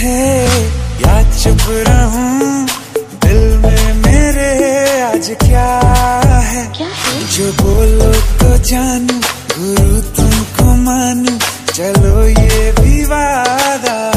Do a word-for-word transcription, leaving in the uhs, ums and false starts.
है या चुप रहूं, दिल में मेरे आज क्या है? क्या है? जो बोलो तो जानू, गुरु तुमको मानू, चलो ये भी वादा